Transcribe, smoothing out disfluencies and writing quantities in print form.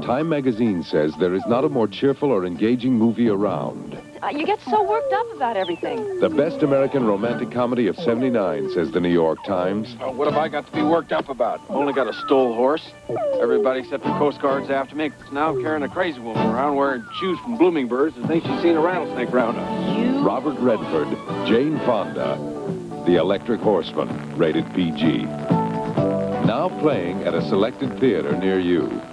Time magazine says there is not a more cheerful or engaging movie around. You get so worked up about everything. The best American romantic comedy of '79, says the New York Times. What have I got to be worked up about? Only got a stole horse. Everybody except the Coast Guard's after me. Now I'm carrying a crazy woman around wearing shoes from Blooming Birds and thinks she's seen a rattlesnake round us. Robert Redford, Jane Fonda, The Electric Horseman, rated PG. Now playing at a selected theater near you.